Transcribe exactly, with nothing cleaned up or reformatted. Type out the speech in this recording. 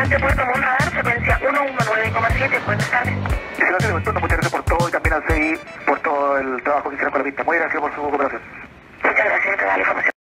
Alicante Puerto Montt Radar, frecuencia ciento diecinueve coma siete, buenas tardes. Gracias de Ventura, muchas gracias por todo y también al C I por todo el trabajo que hicieron con la pista. Muy gracias por su cooperación. Muchas gracias, te da la información.